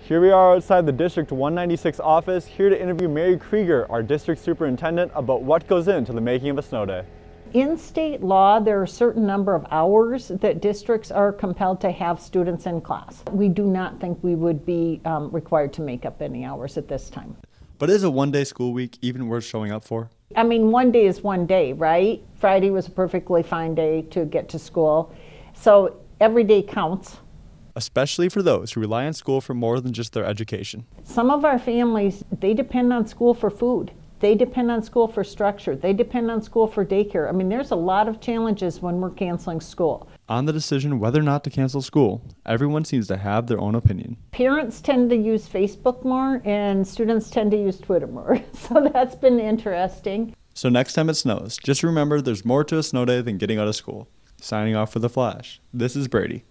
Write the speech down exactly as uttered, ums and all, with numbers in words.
Here we are outside the District one ninety-six office, here to interview Mary Krieger, our district superintendent, about what goes into the making of a snow day. In state law, there are a certain number of hours that districts are compelled to have students in class. We do not think we would be um, required to make up any hours at this time. But is a one-day school week even worth showing up for? I mean, one day is one day, right? Friday was a perfectly fine day to get to school. So every day counts. Especially for those who rely on school for more than just their education. Some of our families, they depend on school for food. They depend on school for structure. They depend on school for daycare. I mean, there's a lot of challenges when we're canceling school. On the decision whether or not to cancel school, everyone seems to have their own opinion. Parents tend to use Facebook more and students tend to use Twitter more. So that's been interesting. So next time it snows, just remember there's more to a snow day than getting out of school. Signing off for The Flash, this is Brady.